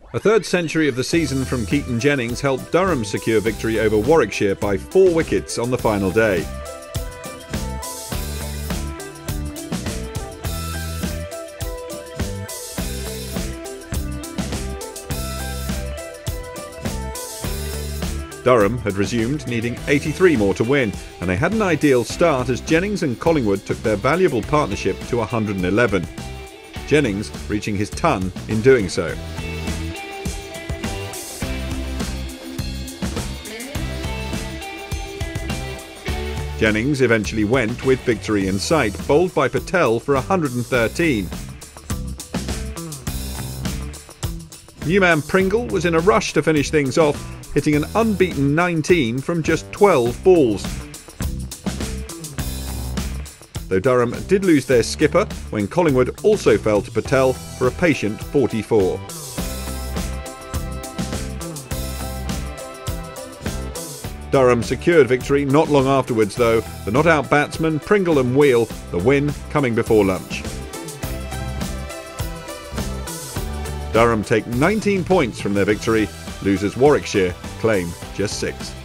A third century of the season from Keaton Jennings helped Durham secure victory over Warwickshire by 4 wickets on the final day. Durham had resumed, needing 83 more to win, and they had an ideal start as Jennings and Collingwood took their valuable partnership to 111. Jennings reaching his ton in doing so. Jennings eventually went with victory in sight, bowled by Patel for 113. New man Pringle was in a rush to finish things off, hitting an unbeaten 19 from just 12 balls. Though Durham did lose their skipper when Collingwood also fell to Patel for a patient 44. Durham secured victory not long afterwards though, the not-out batsmen Pringle and Wheel, the win coming before lunch. Durham take 19 points from their victory, losers Warwickshire claim just 6.